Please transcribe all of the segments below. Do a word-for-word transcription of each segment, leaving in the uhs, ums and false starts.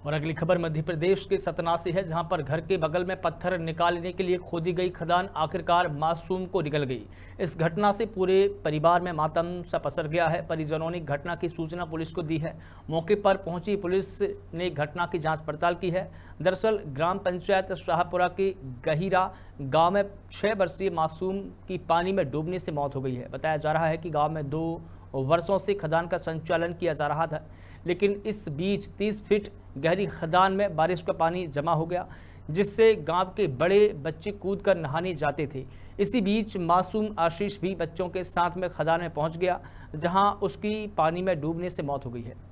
और अगली खबर मध्य प्रदेश के सतना से है, जहां पर घर के बगल में पत्थर निकालने के लिए खोदी गई खदान आखिरकार मासूम को निकल गई। इस घटना से पूरे परिवार में मातम सा पसर गया है। परिजनों ने घटना की सूचना पुलिस को दी है। मौके पर पहुंची पुलिस ने घटना की जांच पड़ताल की है। दरअसल ग्राम पंचायत शाहपुरा के गहीरा गाँव में छह वर्षीय मासूम की पानी में डूबने से मौत हो गई है। बताया जा रहा है कि गाँव में दो वर्षों से खदान का संचालन किया जा रहा था, लेकिन इस बीच तीस फीट गहरी खदान में बारिश का पानी जमा हो गया, जिससे गांव के बड़े बच्चे कूदकर नहाने जाते थे। इसी बीच मासूम आशीष भी बच्चों के साथ में खदान में पहुंच गया, जहां उसकी पानी में डूबने से मौत हो गई है।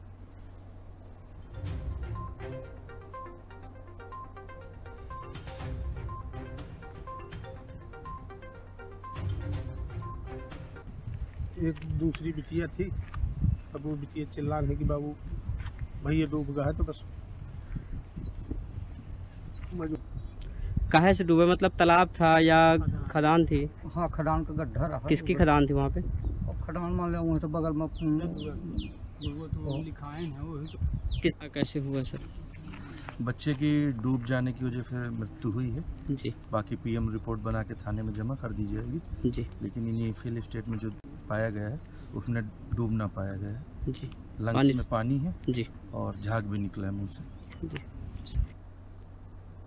एक दूसरी बिटिया थी, अब वो बिटिया चिल्ला रही कि बाबू भैया डूब गया है, तो बस काहे से डूबे? मतलब तालाब था या खदान थी? हाँ, खदान का गड्ढा रहा। किसकी खदान थी वहाँ पे? और खदान मान लिया वहीं से बगल में लिखाए हैं वो। किस कैसे हुआ सर? बच्चे की डूब जाने की वजह से मृत्यु हुई है जी। बाकी पीएम रिपोर्ट बना के थाने में जमा कर दी जाएगी जी। लेकिन इनिशियल स्टेट में जो पाया गया है उसमें डूब ना पाया गया है जी। लंग्स में पानी है जी, और झाग भी निकला है मुंह से जी।